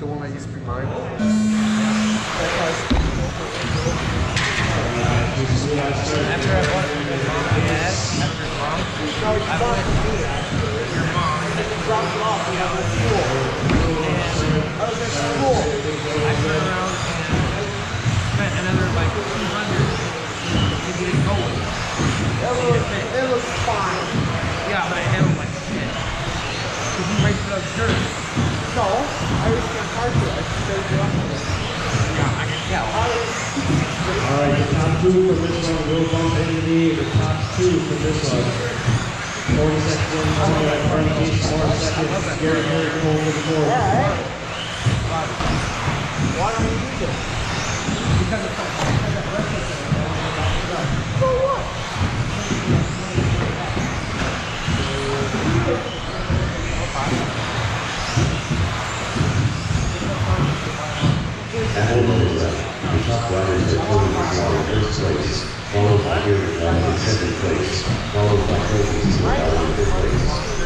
the one that used to be mine. After I bought it from his mom and dad, after his mom, I went to your mom and dropped it off when I was at school. And I was at school. I turned around and spent another like $200 to get it going. It was fine. Yeah, but I handled like shit. Because you raced those dirt. No, I was in a car to it. I just stayed drunk. Yeah, I can tell. Alright, the top two for this one will bump into the top two for this one. 42nd one, followed by Carly Case, 4 seconds. Gary Harry Cole for the fourth. Yeah, why don't you use it? Because it's So what? Apple Mozilla, the top riders that Cody Small in first place, followed by Gary Brown in second place, followed by Cody Small in fifth place.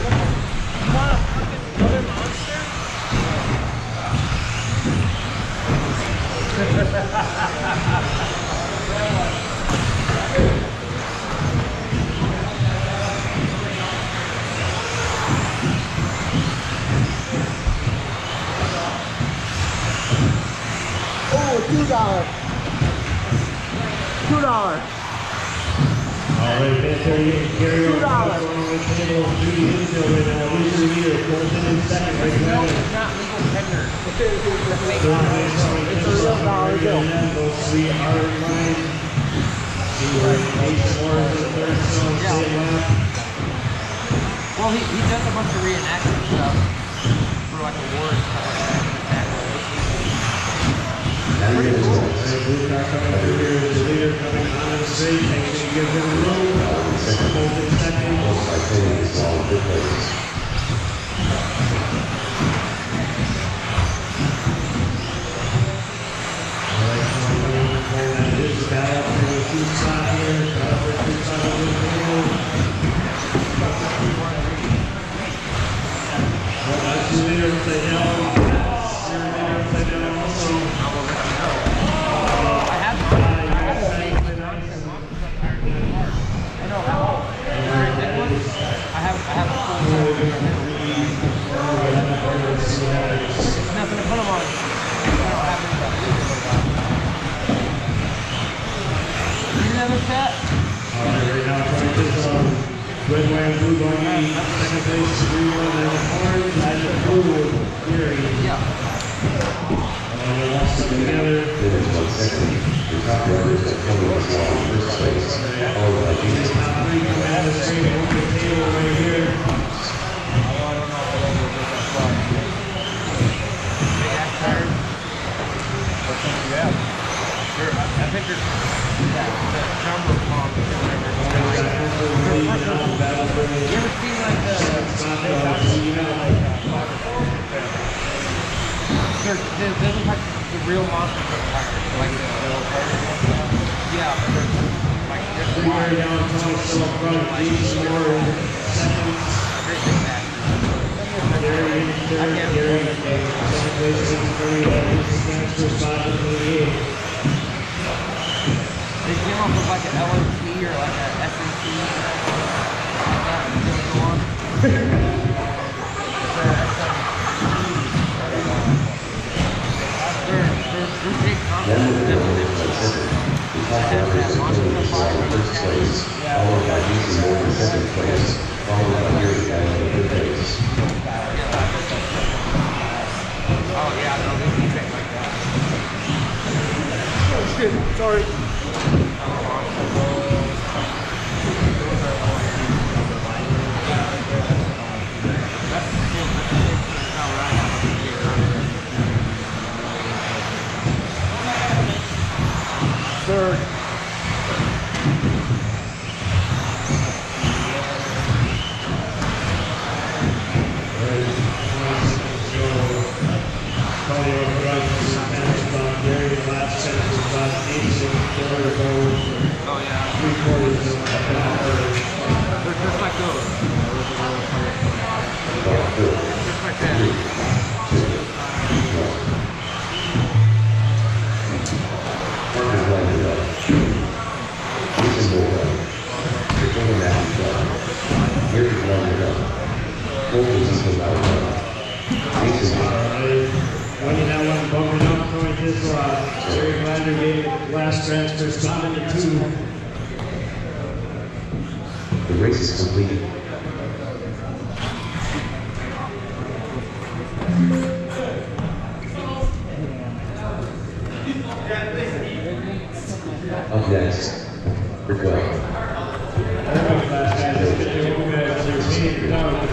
Oh, $2. $2. Alright, Panther, Gary $2. going on with table duty infield right now. Loser leader, Colton in second, right now. it's not legal tender. Third place, It's a real dollar bill. Those three are in line. Nation Wars in the third zone, same lap. Well, he does a bunch of reenactment stuff for like awards and stuff like that. Now you're in the Alright, blue car coming through here is the leader coming on the straight. Make sure you give him room. Colton second. followed by Cody Small in fifth place. Alright, that is the battle for the two spot here. Battle for the two spot on the table. Well, that's the leader upside down. That's your leader upside down also. I have mine. I have a fake one. I know how. Very big one. I have a full set. There's nothing to put them on. I don't have any of that. Need another set? Alright, right now, trying this red, white, and blue going in. Second place, green one, and the orange. That's the blue, Gary. Yeah. And they're all stuck together. Finish 1 second. The top riders that Cody Small in first place, followed by Jesus. Top three coming out of the straight, open table right here. Big ass tires. What kind do you have? Sure. I think there's the number pump or whatever. You ever seen like the there's like the real monster truck tires, like the yeah, but there's Three right now, Tony still up front, Jason Moore in second. everything back. Gary in third, Gary in second place, in third, transfer spot in the lead. They came up with like an LMP or like a SNC like that. Go on. They're big Then concepts. the middle is by second. The top riders that Cody Small in first place, followed by Jesus Moore in second place, followed by Gary Brown in fifth place. Oh yeah, no, they keep it like that. Oh, shit. Sorry. Third. Probably override for some damage on Gary, the last set was about 86 quarters over. Oh yeah. 3/4 of They're just like those. Just like that. Here is rounded up. Focus is allowed. Winning that one, bumping up, going this Eric Lander gave last transfer, Scott into 2. The race is completed. Up next, Rick Well. Last guy, just get your own guys, they're paying down.